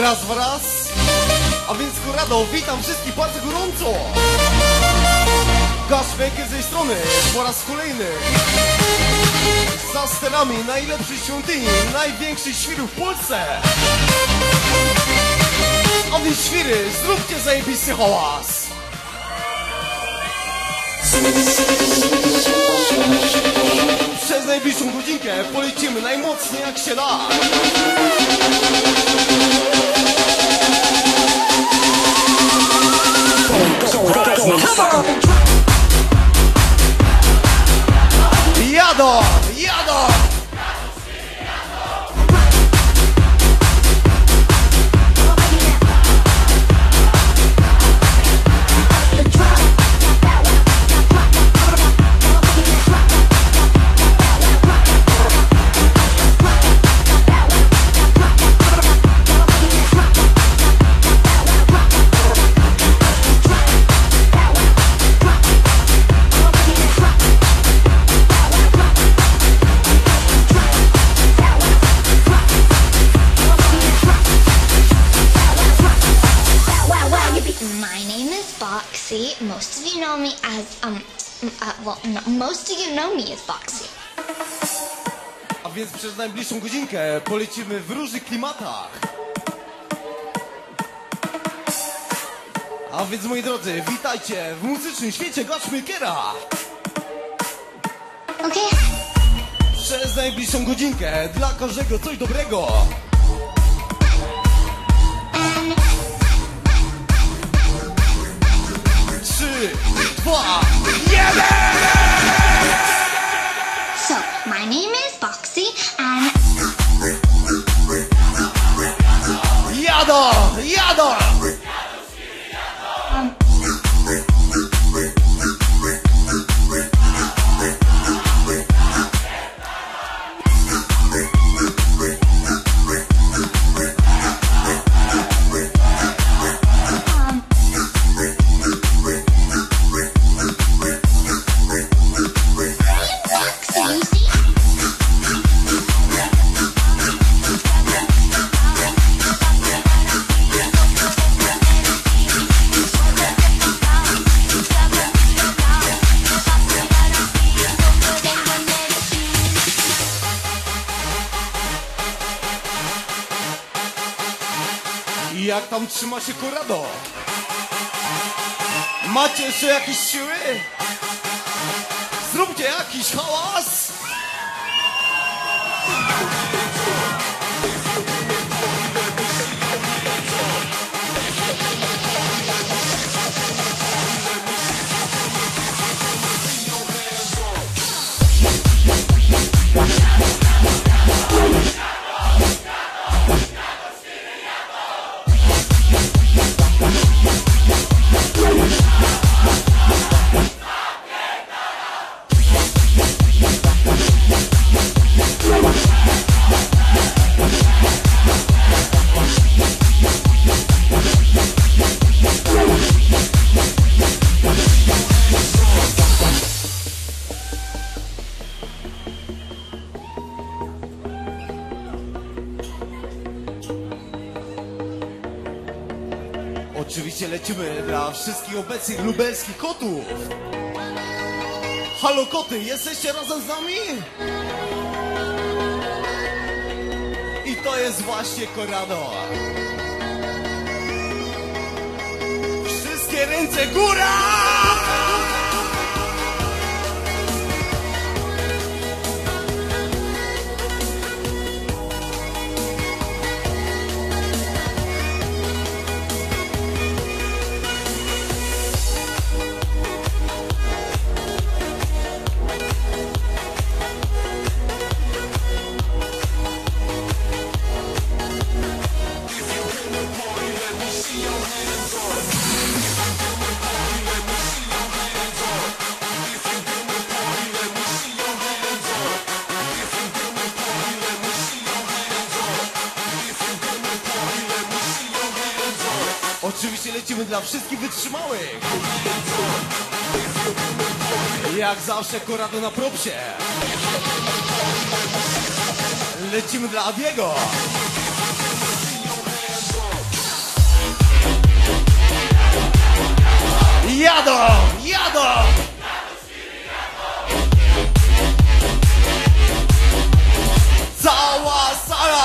wraz. A więc Corrado, witam wszystkich bardzo gorąco. Gaszmek z tej strony po raz kolejny. Za sterami najlepszej świątyni, największych świrów w Polsce. A więc świry, zróbcie zajebisty hałas. Przez najbliższą godzinkę polecimy najmocniej jak się da. Jadą, jadą. Most of you know me as, most of you know me as Foxy. A więc przez najbliższą godzinkę polecimy w różnych klimatach. A więc moi drodzy, witajcie w muzycznym świecie Gashmakera. Okay. Przez najbliższą godzinkę dla każdego coś dobrego. 3, 2, 1! So, my name is Foxy and... Jadą, jadą! Jak tam trzyma się Corrado? Macie jeszcze jakieś siły? Zróbcie jakiś hałas! Oczywiście lecimy dla wszystkich obecnych lubelskich kotów. Halo koty, jesteście razem z nami? I to jest właśnie Corrado. Wszystkie ręce góra! Oczywiście lecimy dla wszystkich wytrzymałych. Jak zawsze Corrado na propsie. Lecimy dla Adiego. Jadą, jadą! Cała sala!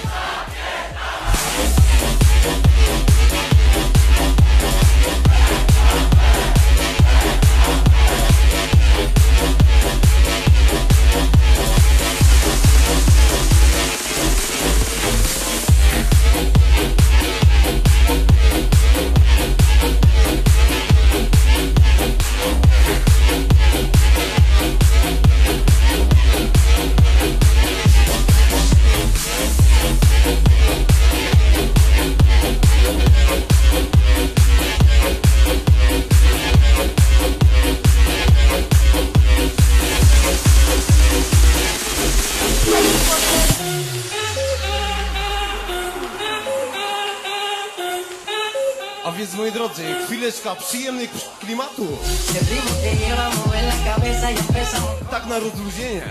A więc, moi drodzy, chwileczka przyjemnych klimatów. Tak na rozluźnienie.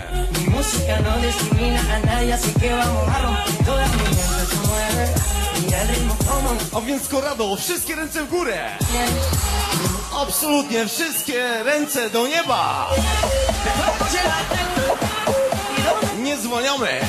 A więc, Corrado, wszystkie ręce w górę. Absolutnie wszystkie ręce do nieba. Nie zwalniamy.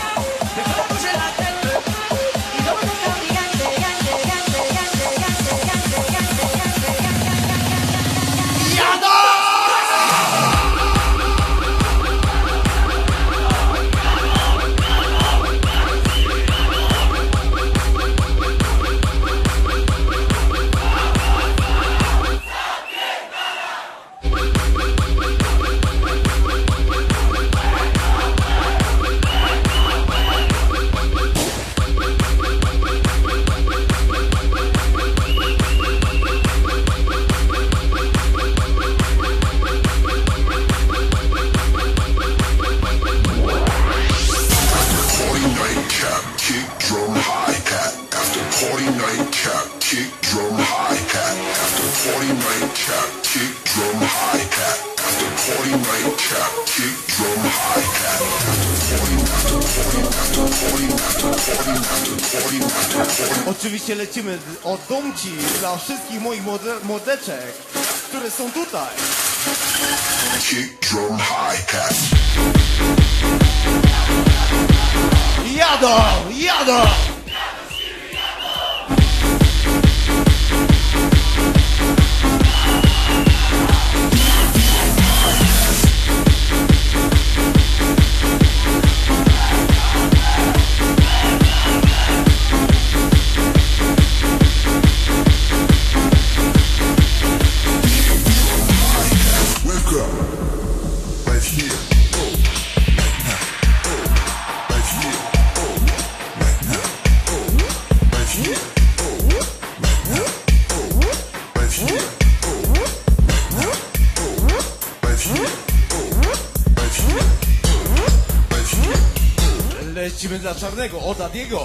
Oczywiście lecimy od domci dla wszystkich moich mordeczek, które są tutaj. Jadą, jadą! Lecimy dla czarnego, od Adiego.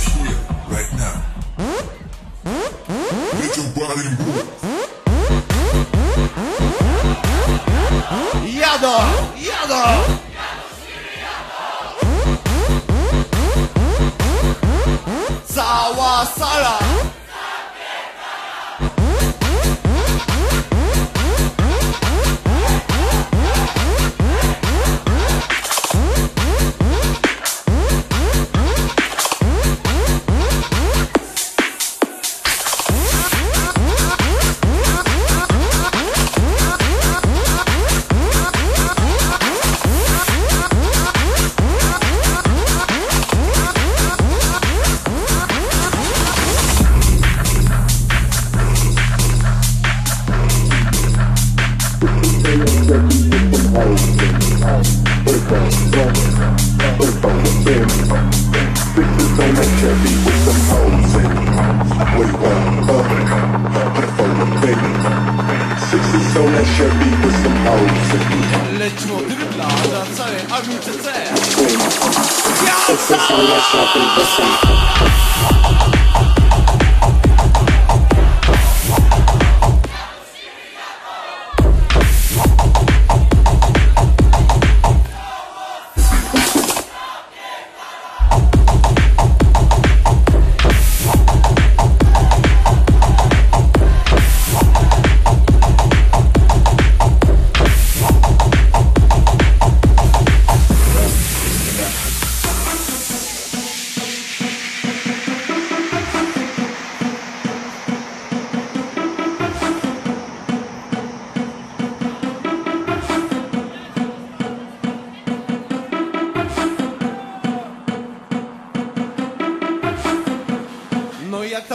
Jadą, jadą! Cała sala! Lecimy od drybla dla całej armii CC.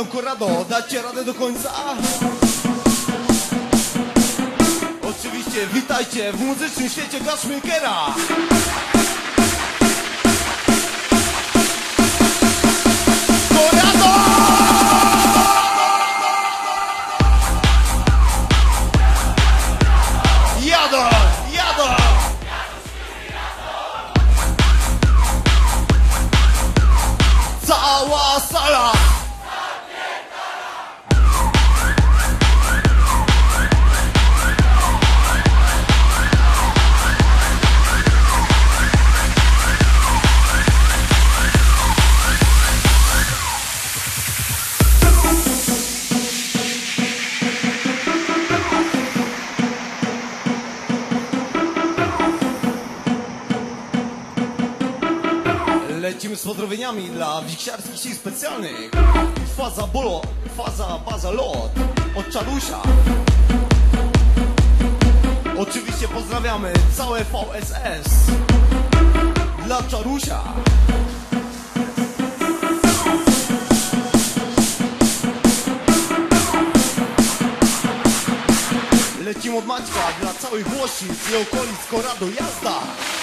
tam Corrado, dacie radę do końca? Oczywiście, witajcie w muzycznym świecie Kaszmikera. Corrado! Jadą, jadą! Cała sala! Lecimy z pozdrowieniami dla wiksiarskich sił specjalnych. Faza baza lot od Czarusia. Oczywiście pozdrawiamy całe VSS dla Czarusia. Lecimy od Maćka dla całych Włościc i okolic. Corrado, jazda!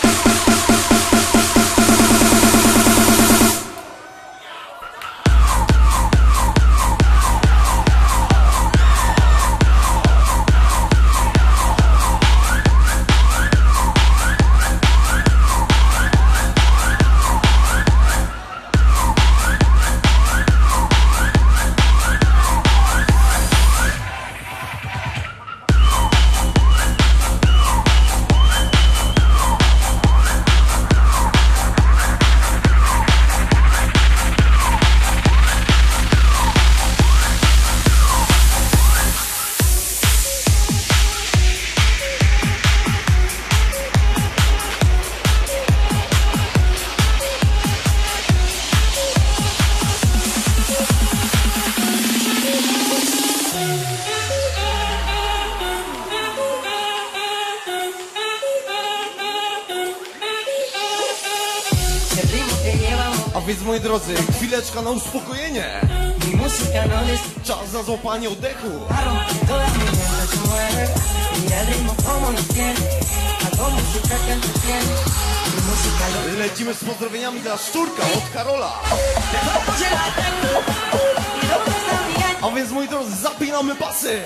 A więc, moi drodzy, chwileczka na uspokojenie. Czas na złapanie oddechu. Lecimy z pozdrowieniami dla Szczurka od Karola. A więc, moi drodzy, zapinamy pasy.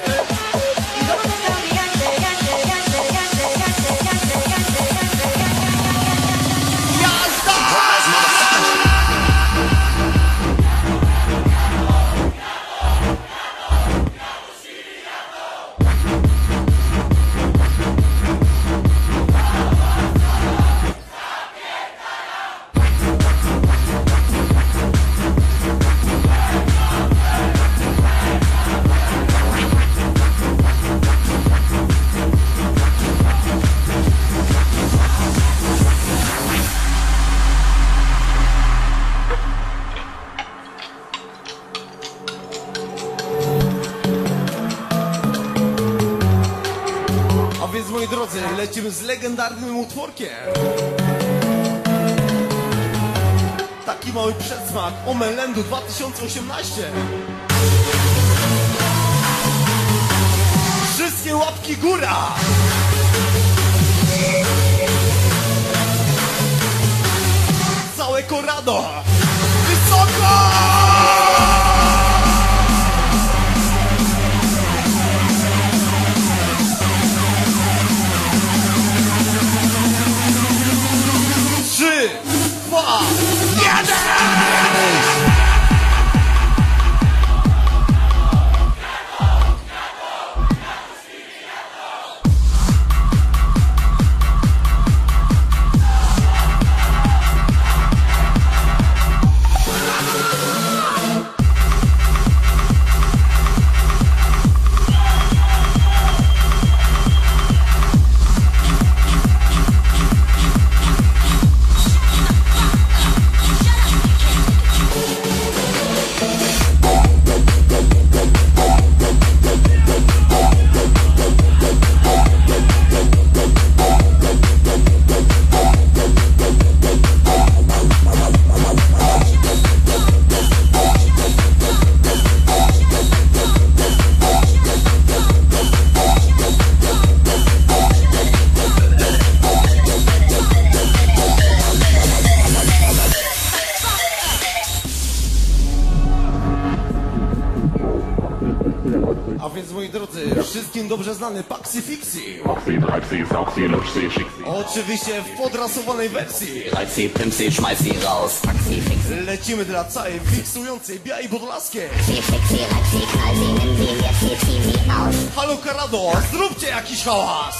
Więc, moi drodzy, lecimy z legendarnym utworkiem. Taki mały przedsmak Omelendu 2018. Wszystkie łapki góra! Całe Corrado! Wysoko! Trzy, dwa, jeden! im dobrze znany Paxi Fixi. Roxy, Drexy, Soxy, Lutschsy, Schicksy. Oczywiście w podrasowanej wersji. Lexi, Pimpsy, schmeiß sie raus. Taxi, Fixi, Lecimy dla całej fiksującej białej podlaskiej. Fixi, Lexi, knall sie, nimm sie, jetzt hier, zieh sie aus. Halo Karado, zróbcie jakiś hałas.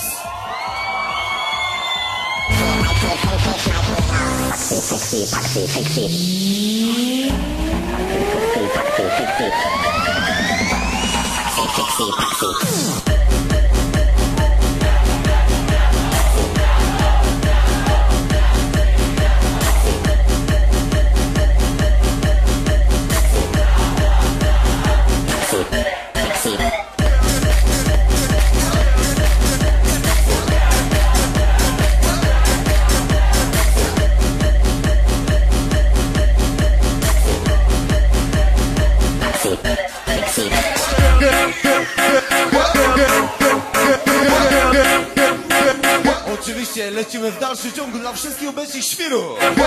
Taxi, Fixi, Fixi. Taxi, Fixi. Taxi, Fixi, Taxi. Oczywiście lecimy w dalszy ciągu dla wszystkich obecnych świrów.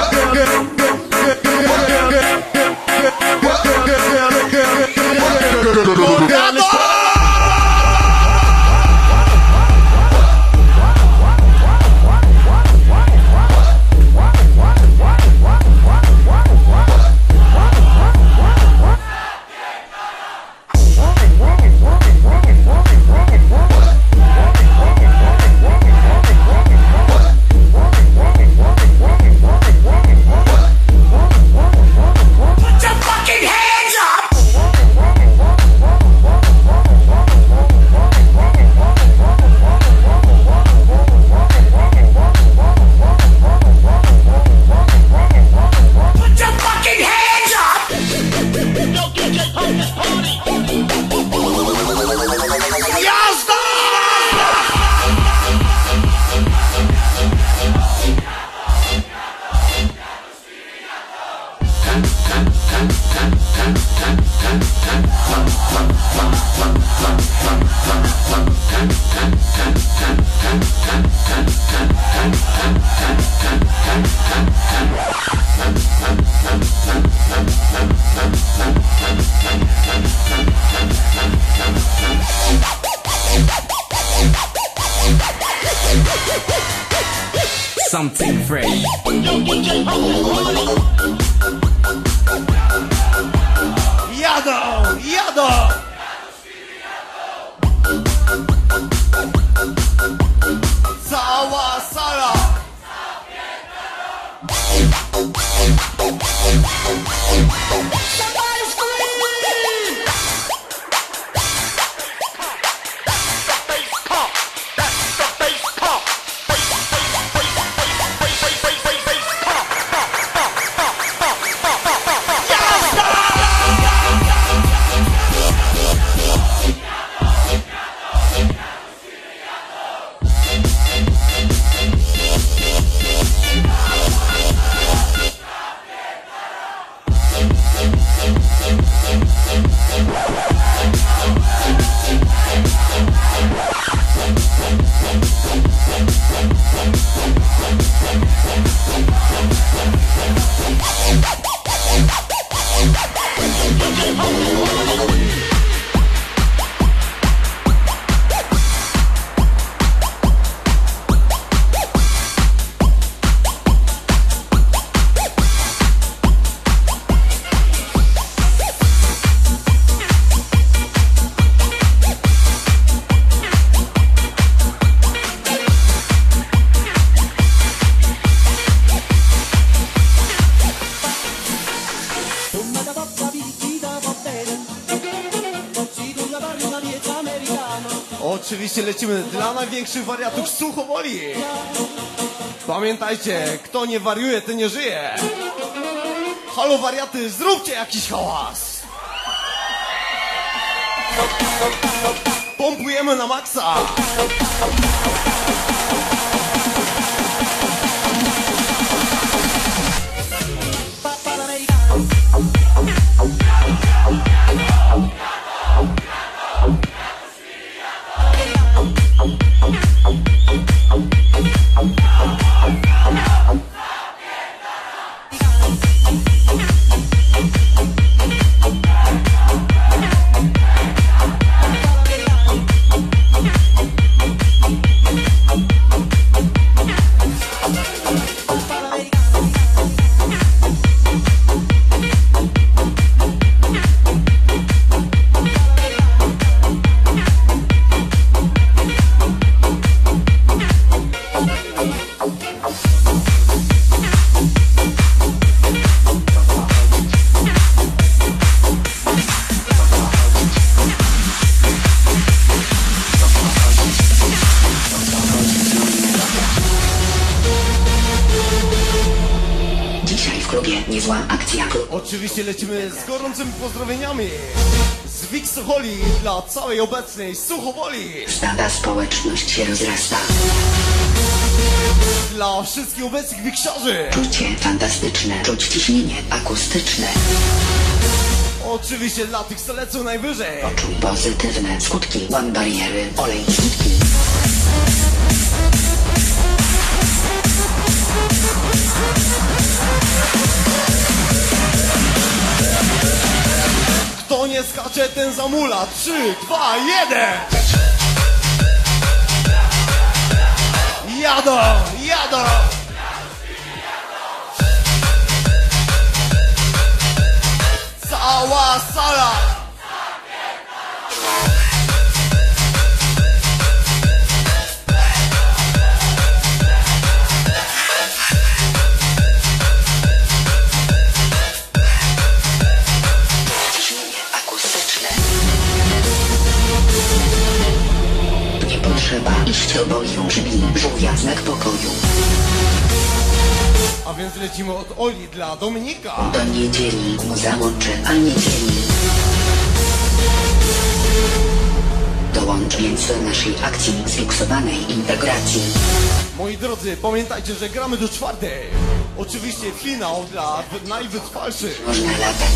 Something fresh. Jadą, jadą! Cała sala! Oczywiście lecimy dla największych wariatów z Suchowoli. Pamiętajcie, kto nie wariuje, ten nie żyje. Halo wariaty, zróbcie jakiś hałas. Pompujemy na maksa. klubie niezła akcja. Oczywiście lecimy z gorącymi pozdrowieniami z Wiksoholi dla całej obecnej Suchowoli. Stada społeczność się rozrasta. Dla wszystkich obecnych wiksiarzy. Czucie fantastyczne, czuć ciśnienie akustyczne. Oczywiście dla tych, co lecą najwyżej. Poczuj pozytywne skutki, łam bariery, olej śliwki. Kto nie skacze, ten zamula. 3, 2, 1. Jadą, jadą. Cała sala. Ciśnienie akustyczne. Nie potrzeba iść oboju, przybij żółwia znak pokoju. A więc lecimy od Oli dla Dominika. Do niedzieli muza łączy, a niedzieli. Dołącz więc do naszej akcji zfiksowanej integracji. Moi drodzy, pamiętajcie, że gramy do 4. Oczywiście finał dla najwytrwalszych. Można latać.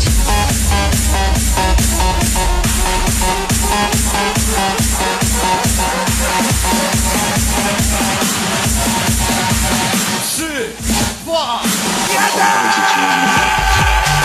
Trzy, 2, 1.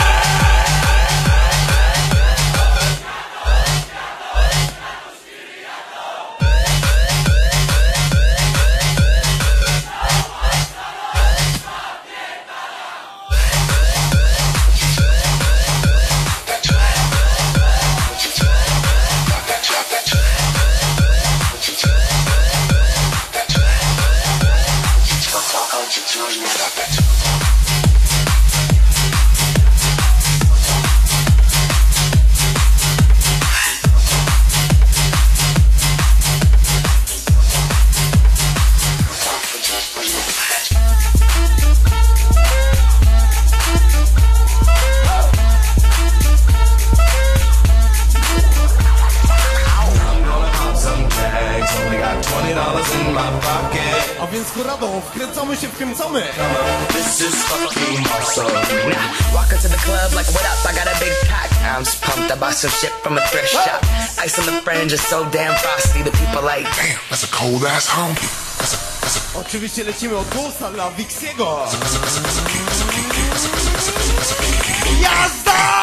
Po co chodzić można latać. Only got $20 in my pocket. A więc Korado, wkręcamy się, wkręcamy. This is fucking awesome. Walk into the club like, what up? I got a big pack. I'm just pumped. I bought some shit from a thrift shop. Ice on the fringe is so damn frosty. The people like, Damn, that's a cold ass honky. Oczywiście lecimy od Ghosta dla Wixiego. Jazda!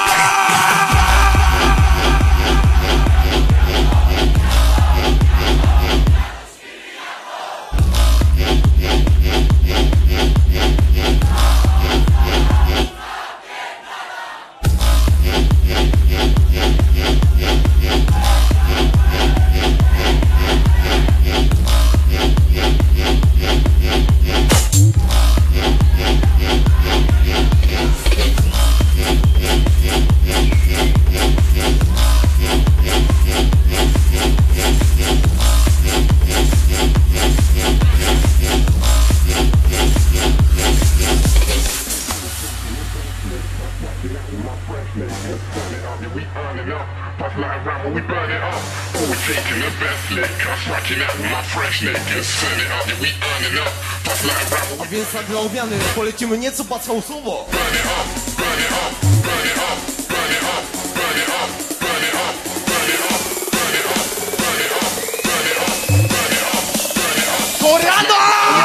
A więc tak dla odmiany polecimy nieco pacausowo. Korado!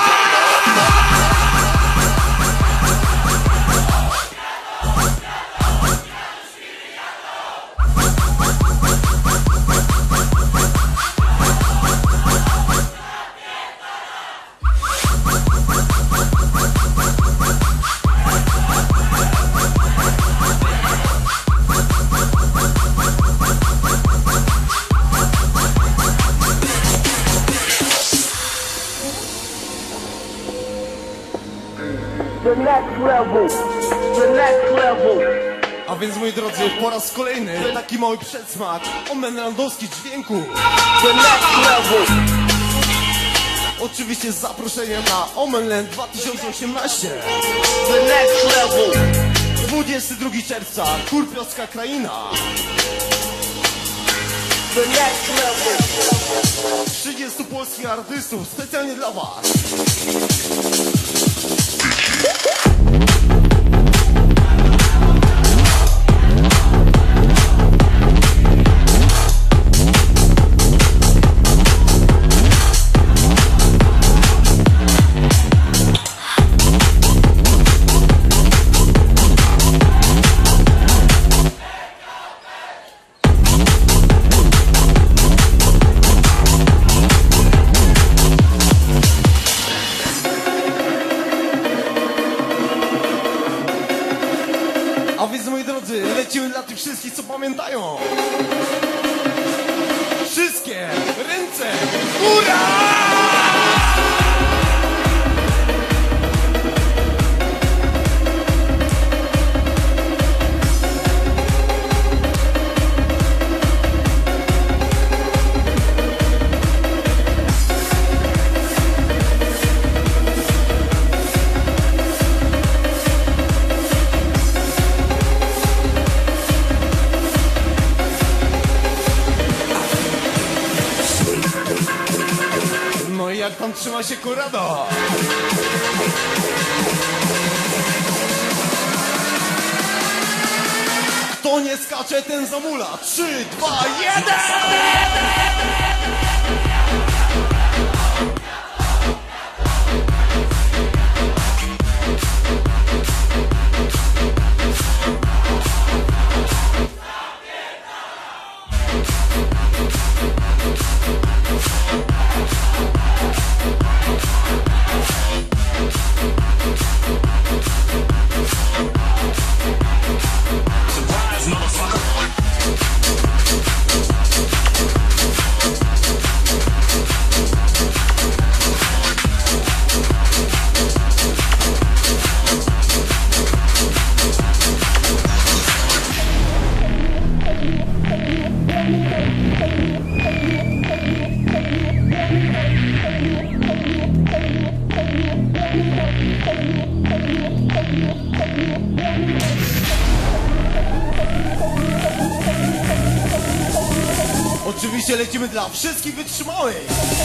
A więc moi drodzy, po raz kolejny taki mały przedsmak o menlandowskim dźwięku. Oczywiście z zaproszeniem na Omenland 2018. The next level. 22 czerwca, Kurpiowska Kraina. The next level. 30 polskich artystów specjalnie dla was. A więc, moi drodzy, lecimy dla tych wszystkich, co pamiętają. Wszystkie ręce w górę! No i jak tam trzyma się Korado? Kto nie skacze, ten zamula. 3, 2, 1! Oczywiście lecimy dla wszystkich wytrzymałych.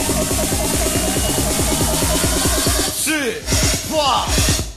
3, 2,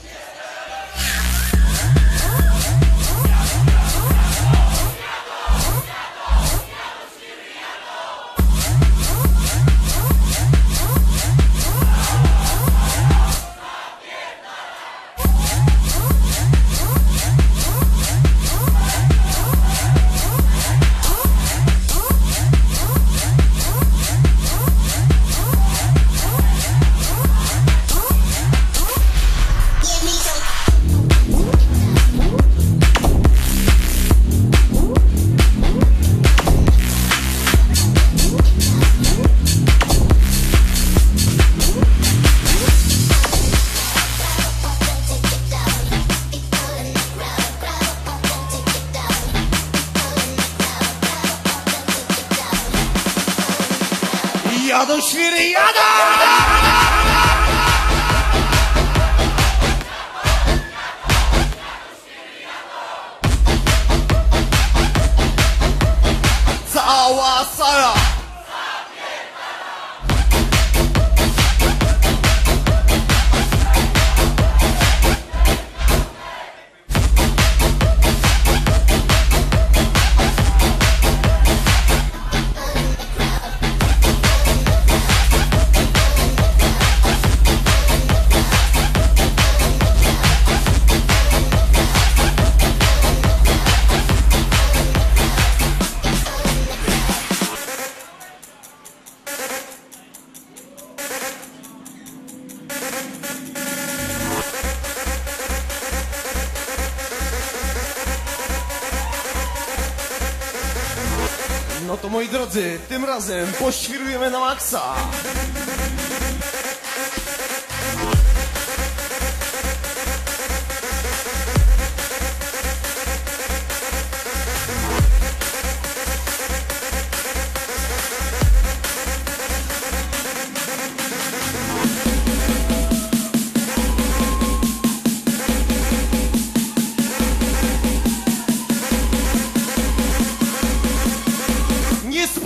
jadą świry, jadą! Cała sala! No to moi drodzy, tym razem poświrujemy na maksa.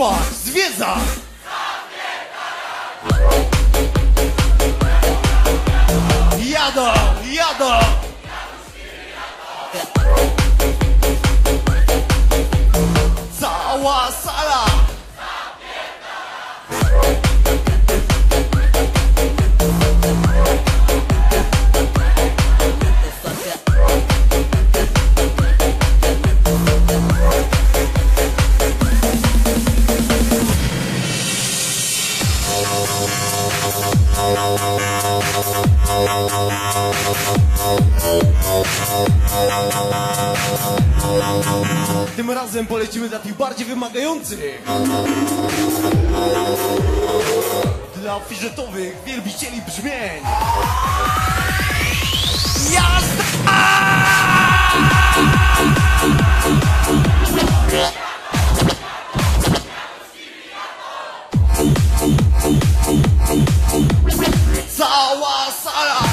Park zwiedza! Jadą, jadą! Cała sala! Tym razem polecimy dla tych bardziej wymagających, dla fiżetowych wielbicieli brzmień. Jazda! Cała sala!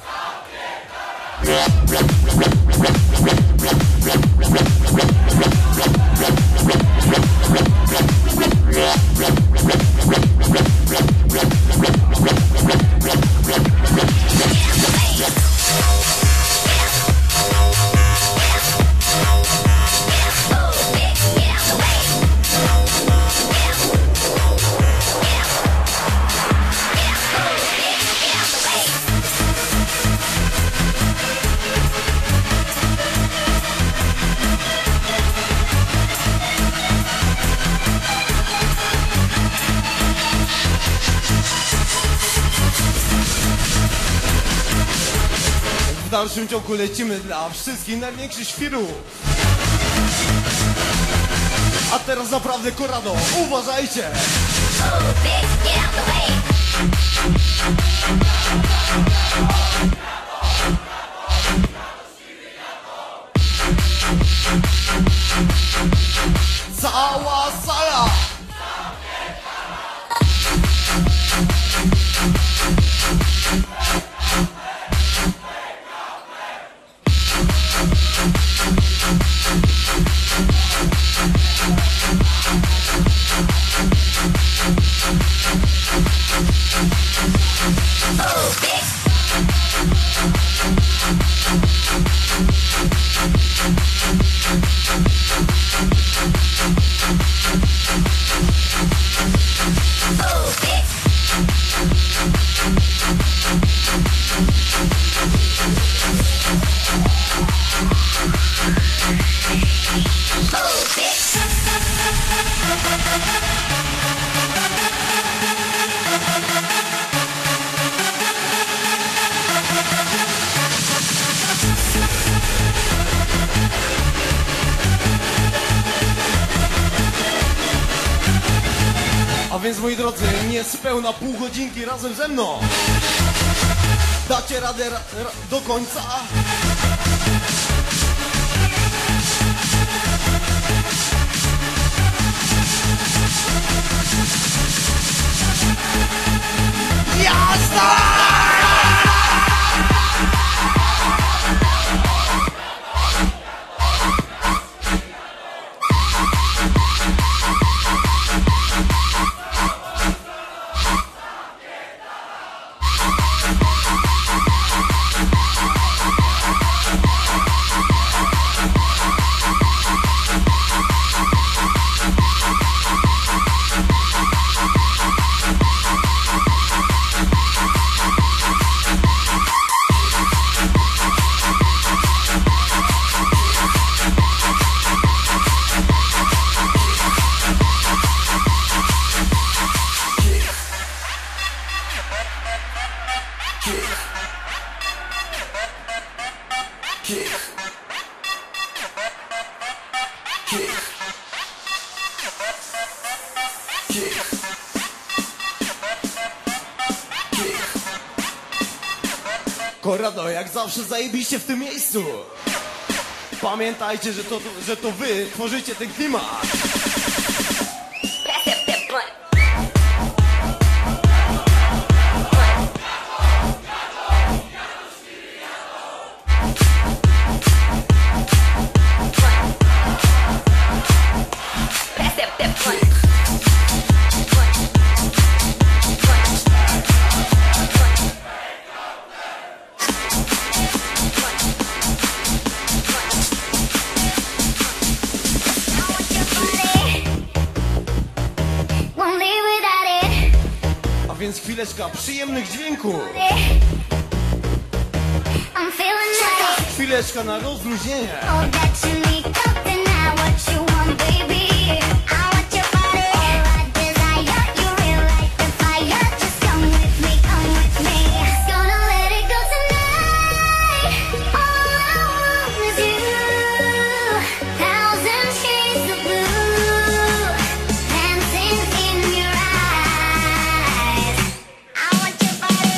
W dalszym ciągu lecimy dla wszystkich największych świrów. A teraz naprawdę Corrado, uważajcie! Cała sala! A więc, moi drodzy, niespełna pół godzinki razem ze mną. Dacie radę do końca? Jazda! Corrado, jak zawsze zajebiście w tym miejscu. Pamiętajcie, że to wy tworzycie ten klimat. Pass that blunt. chwileczka przyjemnych dźwięków. I'm feeling nice. Chwileczka na rozluźnienie. All that you need, something now, what you want, baby. I want your body, all I desire. You real like the fire. Just come with me, come with me. Just gonna let it go tonight. All I want is you. Thousand shades of blue, dancing in your eyes. I want your body.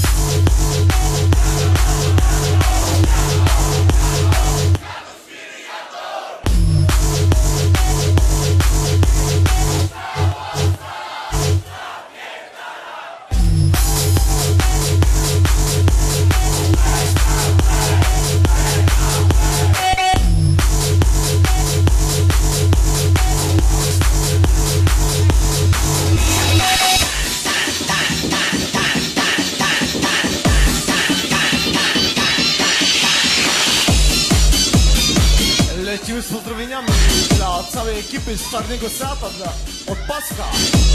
Lecimy z pozdrowieniami dla całej ekipy z Czarnego Seata, od Paska.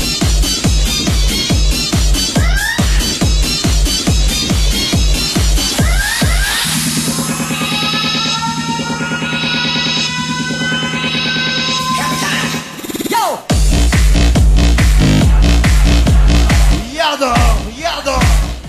Jadą, jadą!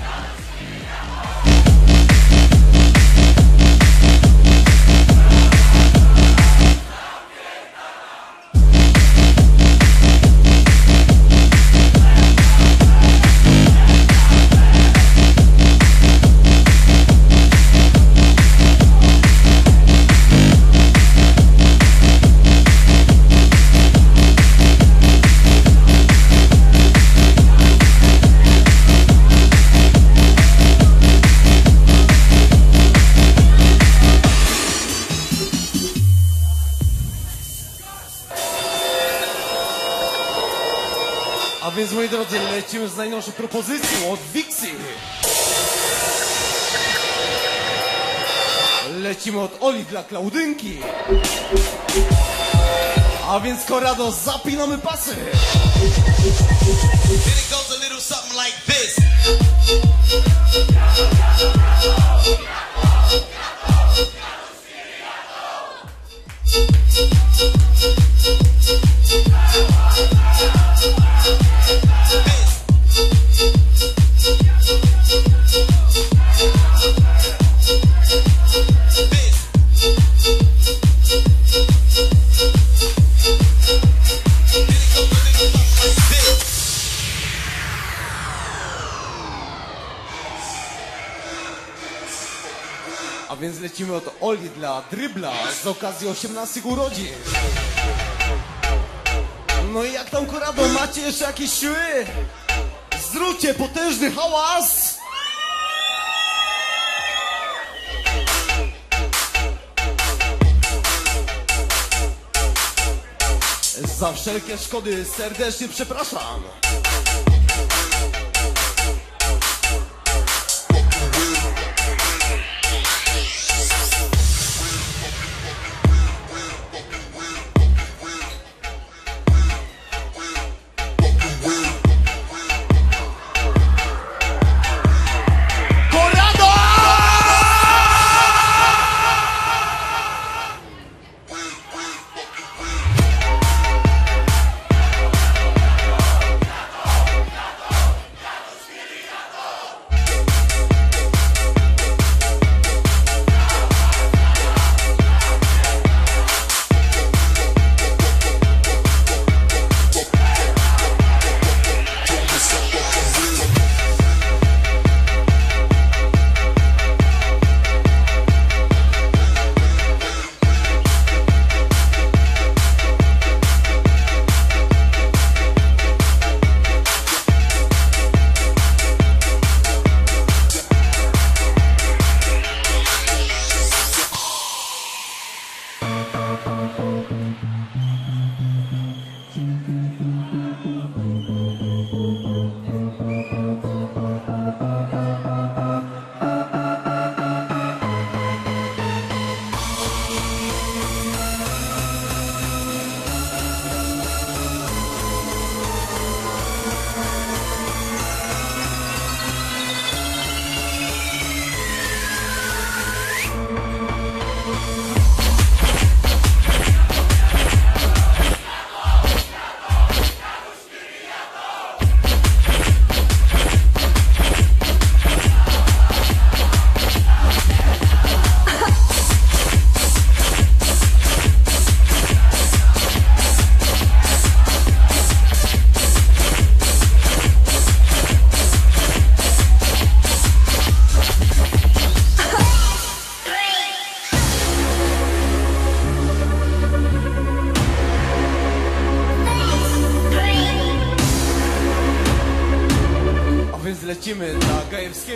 A więc, moi drodzy, lecimy z najnowszą propozycją od Wixi. Lecimy od Oli dla Klaudynki. A więc, Korado, zapinamy pasy. Then it goes a little something like this. A więc lecimy od Oli dla Drybla z okazji 18 urodzin. No i jak tam, Korado, macie jeszcze jakieś siły? Zróbcie potężny hałas! Za wszelkie szkody serdecznie przepraszam.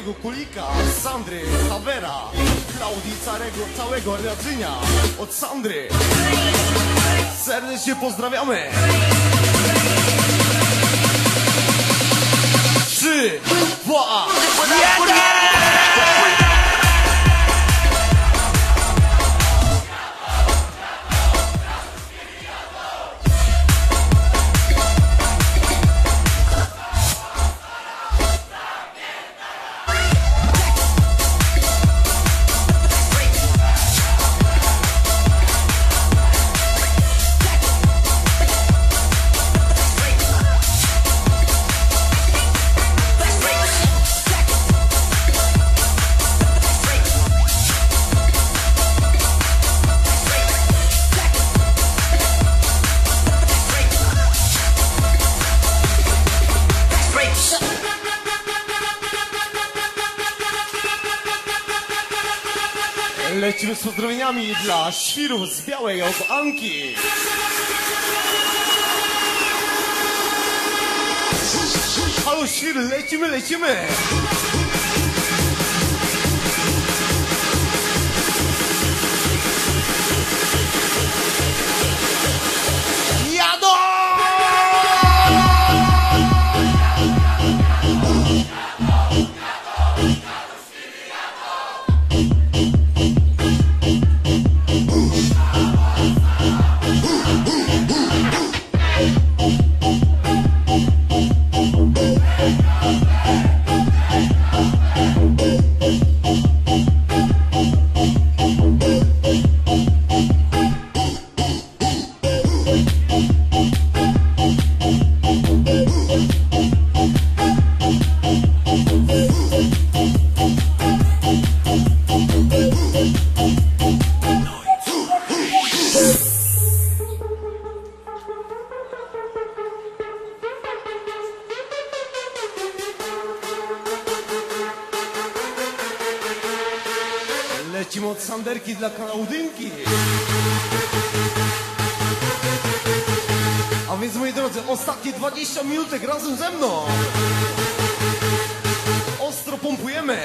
Mojego Kulika, Sandry, Havera, Klaudii, całego Radzynia, od Sandry. Serdecznie pozdrawiamy. 3, 2, 1! Lecimy z pozdrowieniami dla świrów z Białej od Anki. Halo świr, lecimy, lecimy! Jadą! Lecimy od Sanderki dla Klaudynki. A więc moi drodzy, ostatnie 20 minutek razem ze mną. Ostro pompujemy.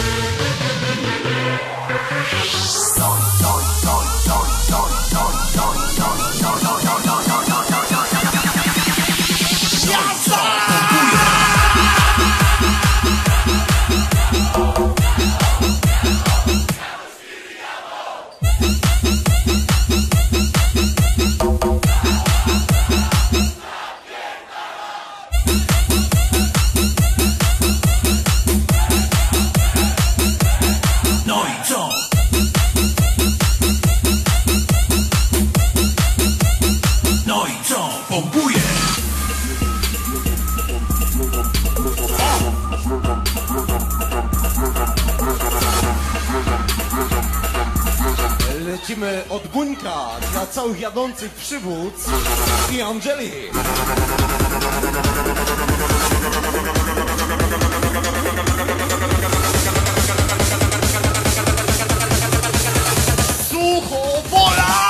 Lecimy od Guńka dla całych jadących przywódz i Angeli. Suchowola!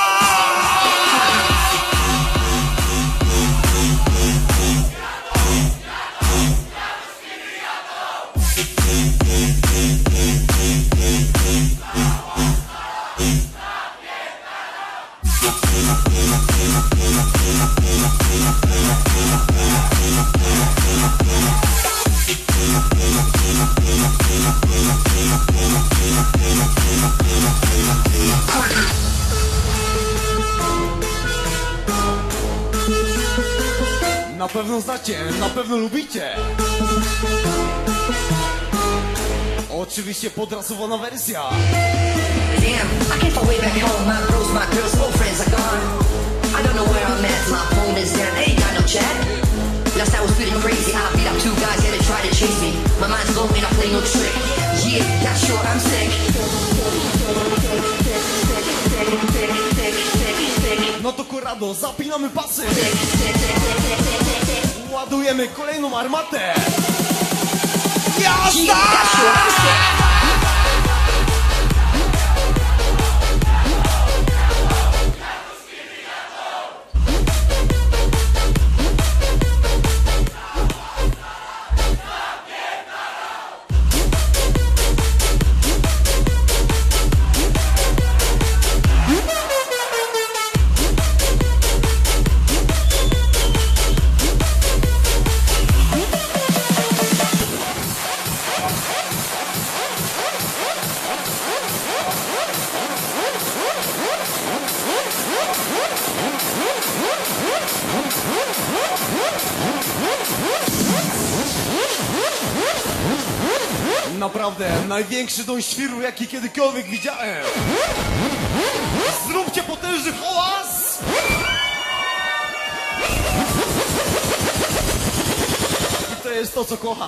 Na pewno znacie, na pewno lubicie. Oczywiście podrasowana wersja. Damn, I can't find way back home. My bros, my girls, old friends are gone. I don't know where I'm at. My phone is down. Ain't got no chat. Last night was feeling crazy. I beat up two guys here to try to chase me. My mind's low and I play no trick. Yeah, that's sure I'm sick. No to Corrado, zapinamy pasy. Ładujemy kolejną armatę. Jazda! Największy don świru, jaki kiedykolwiek widziałem. Zróbcie potężny hałas! I to jest to, co kocham.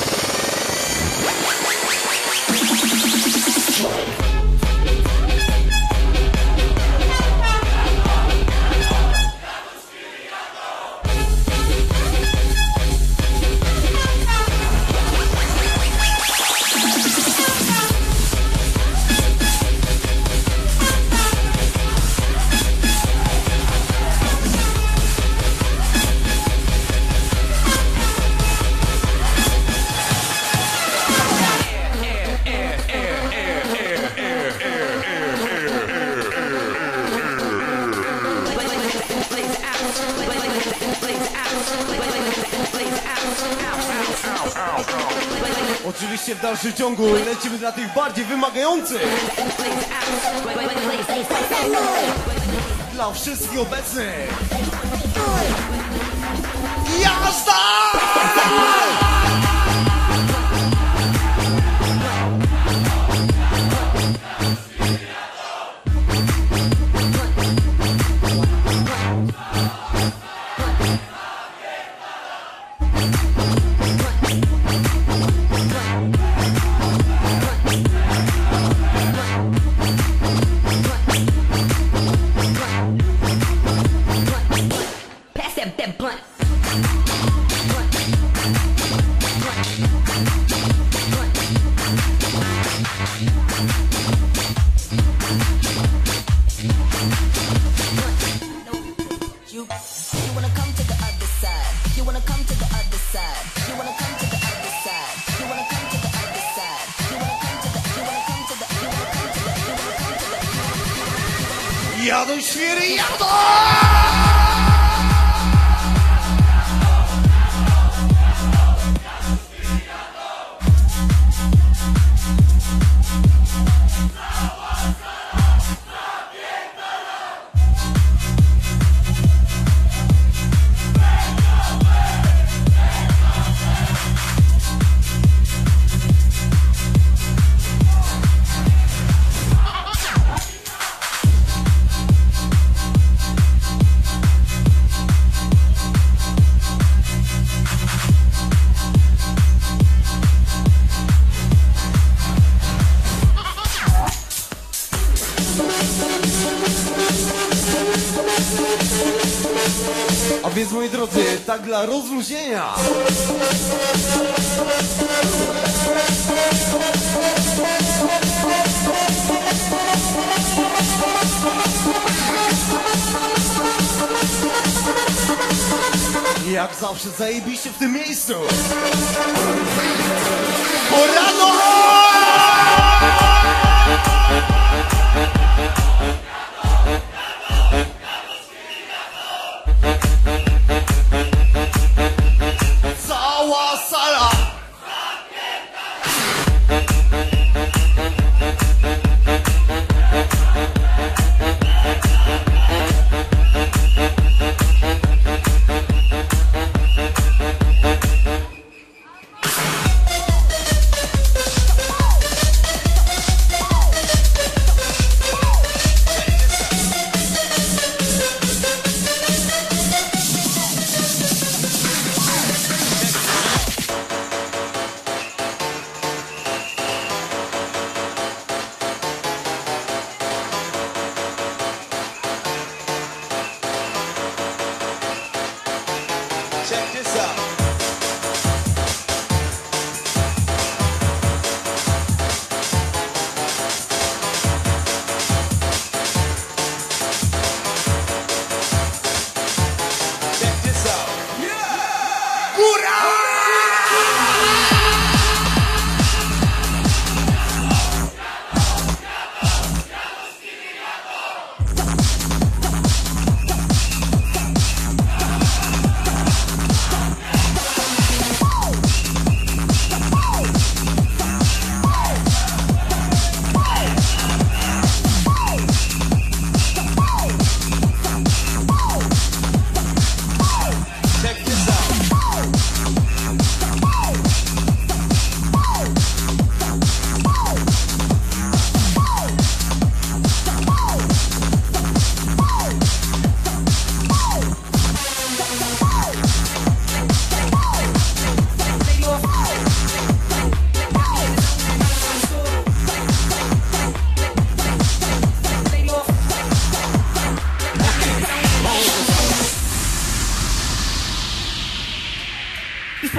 Oczywiście w dalszym ciągu lecimy dla tych bardziej wymagających. Dla wszystkich obecnych. Jazda! Jadą świry, jadą! A więc, moi drodzy, tak dla rozluźnienia. Jak zawsze zajebiście w tym miejscu. Porano! Cała sala!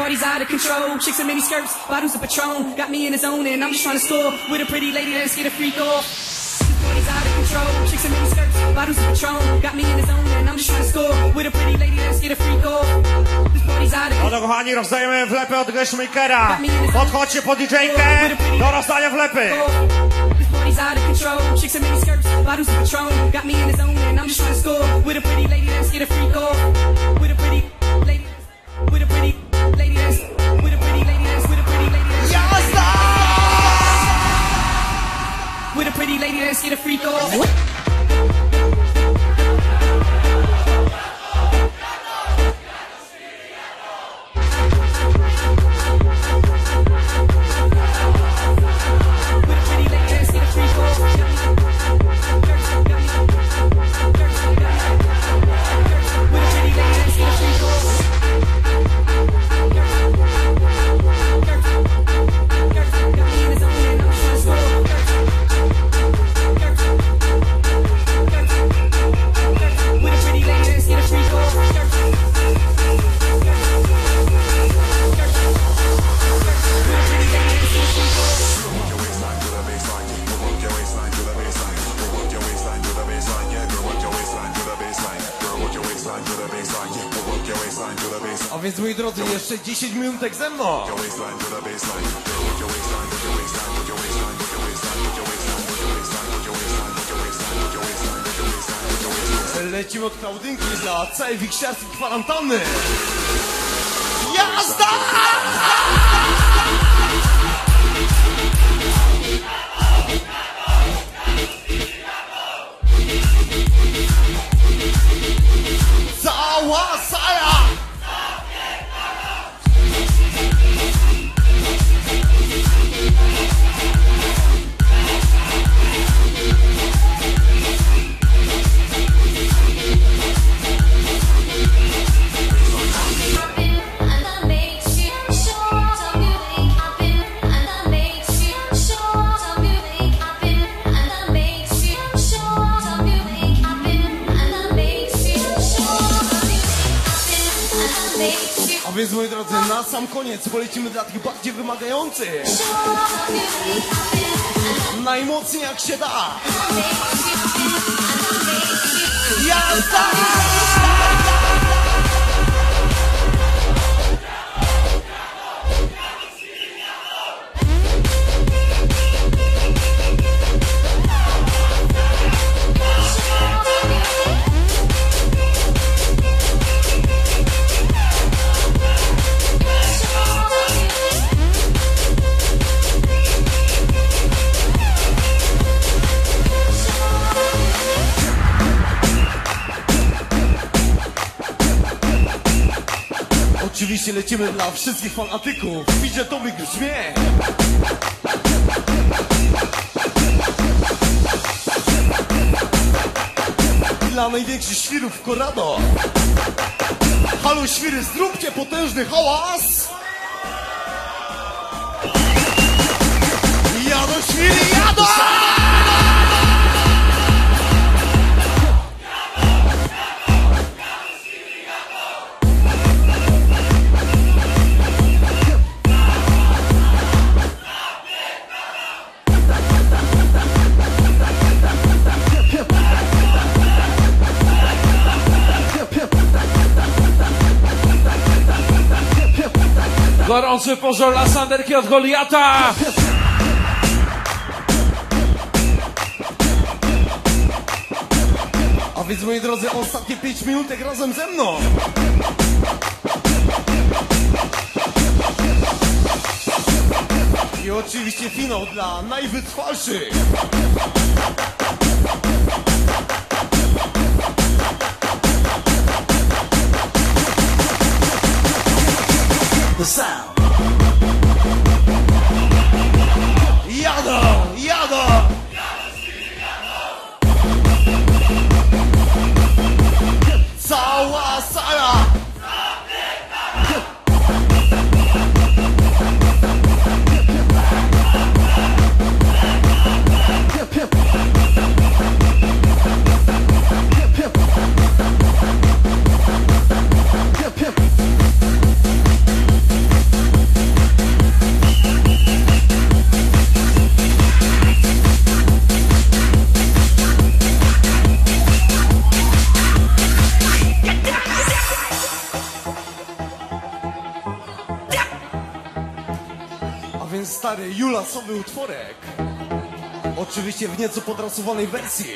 party's out of control. Chicks in mini skirts, bottles of Patron. Got me in the zone and I'm just trying to score with a pretty lady. Let's get a freak off. This party's out of control. Chicks in mini skirts, bottles of Patron. Got me in the zone and I'm just trying to score with a pretty lady. Let's get a freak off. This party's out of No to kochani, rozdajemy wlepy od Gashmakera. Podchodźcie po DJ-kę do rozdania wlepy. This party's out of control. Chicks in mini skirts, bottles of Patron. Got me in the zone and I'm just trying to score with a pretty lady. Let's get a freak off. With a pretty lady. With a pretty lady. Let's. With a pretty lady. Let's. With a pretty lady. Let's. Jazda! With a pretty lady. Let's get a freak off. A więc moi drodzy, jeszcze 10 minutek ze mną. Lecimy od Klaudynki dla całej wiksiarskiej kwarantanny. Jazda! Cała sala! A więc moi drodzy, na sam koniec polecimy dla tych bardziej wymagających. Najmocniej jak się da. Jazda! Oczywiście lecimy dla wszystkich fanatyków fidżetowych grzmień. Dla największych świrów w Corrado. Halo świry, zróbcie potężny hałas! Jadą świry, jadą! Gorący pożar dla Sanderki od Goliata. A więc moi drodzy, ostatnie 5 minutek razem ze mną. I oczywiście finał dla najwytrwalszych. The sound. Jadą, jadą. Cała sala. stary julasowy utworek. Oczywiście w nieco podrasowanej wersji.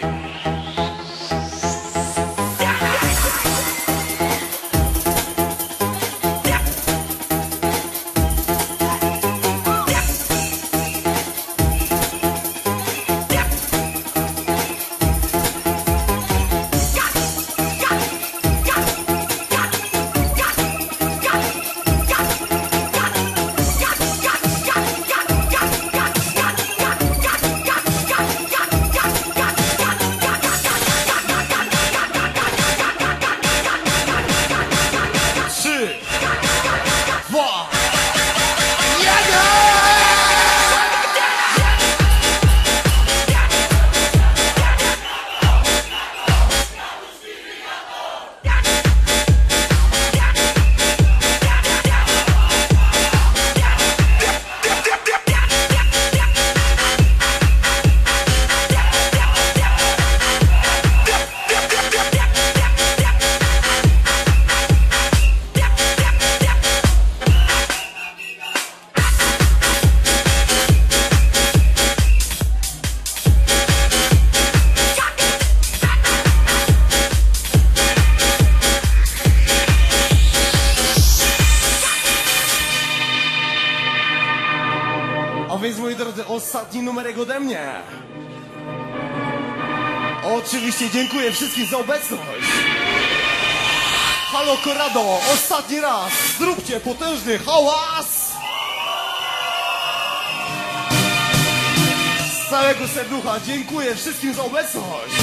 Więc moi drodzy, ostatni numerek ode mnie. Oczywiście dziękuję wszystkim za obecność. Halo Corrado, ostatni raz zróbcie potężny hałas. Z całego serducha dziękuję wszystkim za obecność.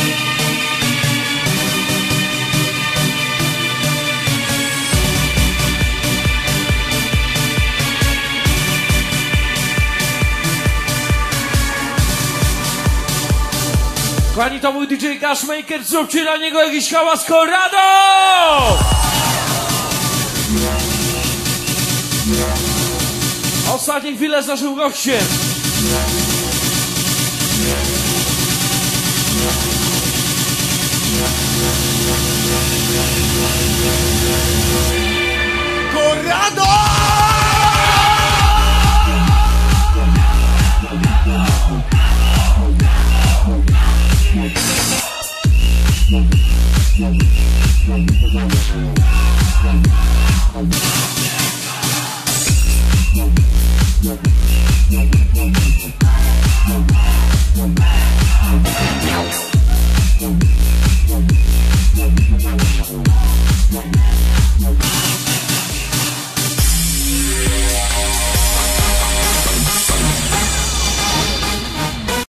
Kochani, to mój DJ Cashmaker, zróbcie dla niego jakiś hałas, Corrado! Ostatnie chwile z naszym gościem. Corrado!